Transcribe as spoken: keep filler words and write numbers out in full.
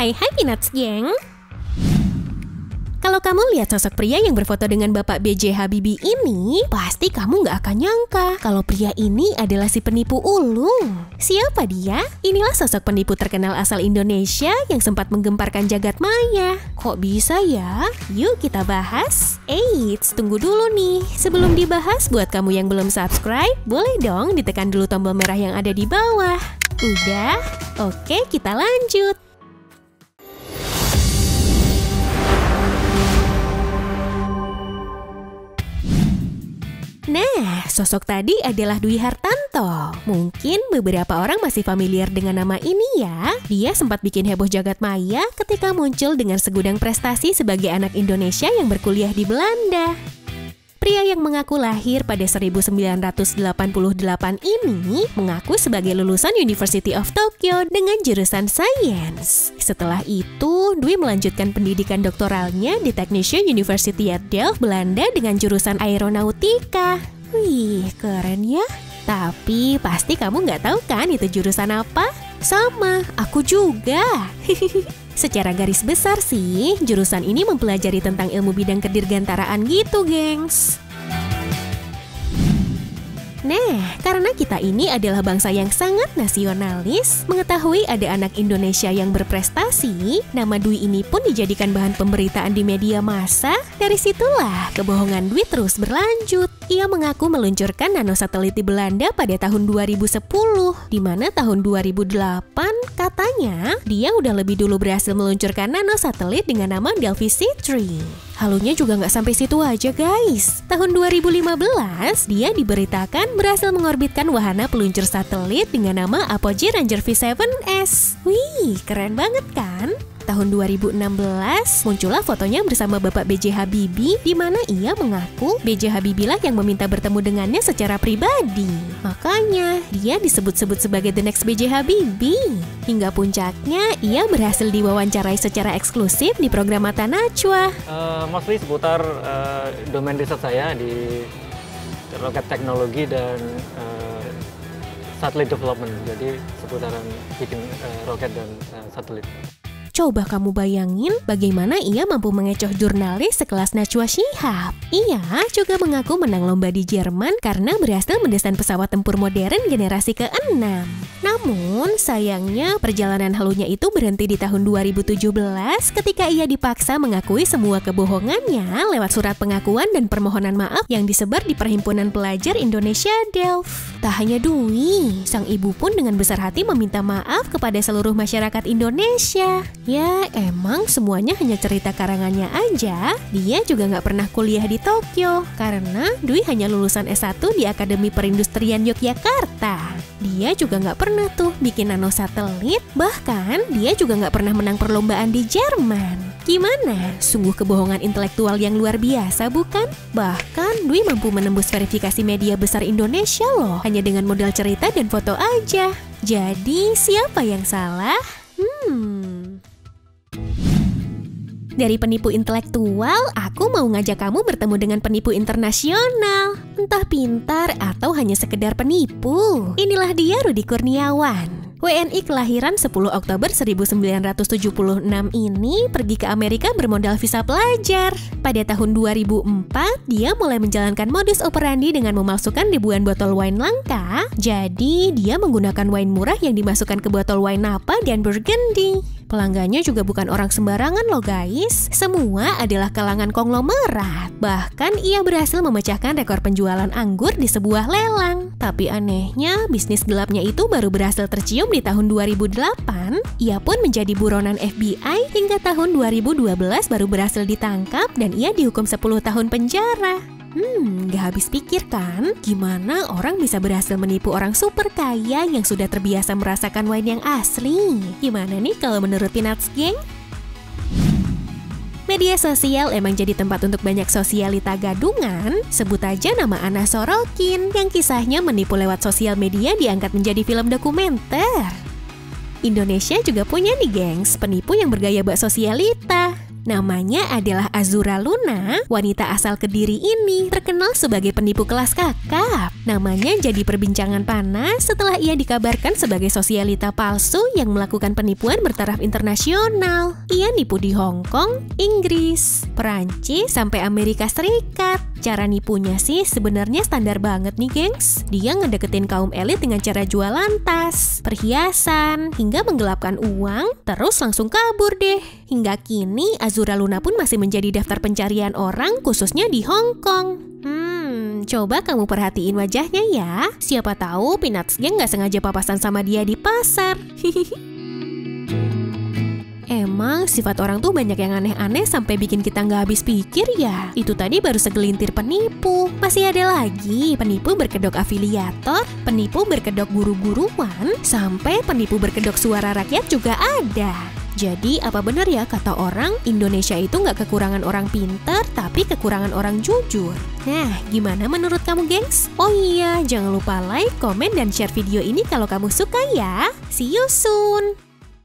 Hai hai Peanuts geng. Kalau kamu lihat sosok pria yang berfoto dengan Bapak B J Habibie ini, pasti kamu nggak akan nyangka kalau pria ini adalah si penipu ulung. Siapa dia? Inilah sosok penipu terkenal asal Indonesia yang sempat menggemparkan jagat maya. Kok bisa ya? Yuk kita bahas. Eits, tunggu dulu nih. Sebelum dibahas, buat kamu yang belum subscribe, boleh dong ditekan dulu tombol merah yang ada di bawah. Udah? Oke, kita lanjut. Nah, sosok tadi adalah Dwi Hartanto. Mungkin beberapa orang masih familiar dengan nama ini ya. Dia sempat bikin heboh jagat maya ketika muncul dengan segudang prestasi sebagai anak Indonesia yang berkuliah di Belanda. Pria yang mengaku lahir pada seribu sembilan ratus delapan puluh delapan ini mengaku sebagai lulusan University of Tokyo dengan jurusan Sains. Setelah itu, Dwi melanjutkan pendidikan doktoralnya di Technische Universiteit Delft, Belanda dengan jurusan Aeronautika. Wih, keren ya. Tapi pasti kamu nggak tahu kan itu jurusan apa? Sama, aku juga. Secara garis besar sih, jurusan ini mempelajari tentang ilmu bidang kedirgantaraan gitu, gengs. Nah, karena kita ini adalah bangsa yang sangat nasionalis, mengetahui ada anak Indonesia yang berprestasi, nama Dwi ini pun dijadikan bahan pemberitaan di media massa. Dari situlah kebohongan Dwi terus berlanjut. Ia mengaku meluncurkan nanosatelit di Belanda pada tahun dua ribu sepuluh, di mana tahun dua ribu delapan katanya dia udah lebih dulu berhasil meluncurkan nanosatelit dengan nama Delphi C tiga. Halunya juga nggak sampai situ aja guys. Tahun dua ribu lima belas, dia diberitakan berhasil mengorbitkan wahana peluncur satelit dengan nama Apogee Ranger V tujuh S. Wih, keren banget kan? Tahun dua ribu enam belas, muncullah fotonya bersama Bapak B J Habibie, di mana ia mengaku B J Habibie lah yang meminta bertemu dengannya secara pribadi. Makanya, dia disebut-sebut sebagai the next B J Habibie. Hingga puncaknya, ia berhasil diwawancarai secara eksklusif di program Mata Najwa. Uh, mostly seputar uh, domain riset saya di roket teknologi dan uh, satelit development. Jadi seputaran bikin uh, roket dan uh, satelit. Coba kamu bayangin bagaimana ia mampu mengecoh jurnalis sekelas Najwa Shihab. Ia juga mengaku menang lomba di Jerman karena berhasil mendesain pesawat tempur modern generasi keenam. Namun, sayangnya perjalanan halunya itu berhenti di tahun dua ribu tujuh belas ketika ia dipaksa mengakui semua kebohongannya lewat surat pengakuan dan permohonan maaf yang disebar di Perhimpunan Pelajar Indonesia Delft. Tak hanya Dwi, sang ibu pun dengan besar hati meminta maaf kepada seluruh masyarakat Indonesia. Ya, emang semuanya hanya cerita karangannya aja. Dia juga nggak pernah kuliah di Tokyo, karena Dwi hanya lulusan S satu di Akademi Perindustrian Yogyakarta. Dia juga nggak pernah tuh bikin nanosatelit, bahkan dia juga nggak pernah menang perlombaan di Jerman. Gimana? Sungguh kebohongan intelektual yang luar biasa, bukan? Bahkan Dwi mampu menembus verifikasi media besar Indonesia loh, hanya dengan modal cerita dan foto aja. Jadi, siapa yang salah? Hmm... Dari penipu intelektual, aku mau ngajak kamu bertemu dengan penipu internasional. Entah pintar atau hanya sekedar penipu. Inilah dia Rudi Kurniawan. W N I kelahiran sepuluh Oktober seribu sembilan ratus tujuh puluh enam ini pergi ke Amerika bermodal visa pelajar. Pada tahun dua ribu empat, dia mulai menjalankan modus operandi dengan memalsukan ribuan botol wine langka. Jadi, dia menggunakan wine murah yang dimasukkan ke botol wine Napa dan Burgundy. Pelanggannya juga bukan orang sembarangan loh guys. Semua adalah kalangan konglomerat. Bahkan ia berhasil memecahkan rekor penjualan anggur di sebuah lelang. Tapi anehnya, bisnis gelapnya itu baru berhasil tercium di tahun dua ribu delapan. Ia pun menjadi buronan F B I hingga tahun dua ribu dua belas baru berhasil ditangkap dan ia dihukum sepuluh tahun penjara. Hmm, gak habis pikir kan? Gimana orang bisa berhasil menipu orang super kaya yang sudah terbiasa merasakan wine yang asli? Gimana nih kalau menurut Peanuts geng? Media sosial emang jadi tempat untuk banyak sosialita gadungan. Sebut aja nama Anna Sorokin yang kisahnya menipu lewat sosial media diangkat menjadi film dokumenter. Indonesia juga punya nih gengs, penipu yang bergaya bak sosialita. Namanya adalah Azura Luna. Wanita asal Kediri ini terkenal sebagai penipu kelas kakap. Namanya jadi perbincangan panas setelah ia dikabarkan sebagai sosialita palsu yang melakukan penipuan bertaraf internasional. Ia nipu di Hong Kong, Inggris, Perancis, sampai Amerika Serikat. Cara nipunya sih sebenarnya standar banget nih gengs. Dia ngedeketin kaum elit dengan cara jualan tas, perhiasan, hingga menggelapkan uang, terus langsung kabur deh. Hingga kini Azura Luna pun masih menjadi daftar pencarian orang khususnya di Hong Kong. Hmm, coba kamu perhatiin wajahnya ya. Siapa tahu Peanuts Gang nggak sengaja papasan sama dia di pasar. Emang sifat orang tuh banyak yang aneh-aneh sampai bikin kita nggak habis pikir ya. Itu tadi baru segelintir penipu. Masih ada lagi penipu berkedok afiliator, penipu berkedok guru-guruan, sampai penipu berkedok suara rakyat juga ada. Jadi apa benar ya kata orang, Indonesia itu nggak kekurangan orang pintar, tapi kekurangan orang jujur. Nah, gimana menurut kamu gengs? Oh iya, jangan lupa like, komen, dan share video ini kalau kamu suka ya. See you soon!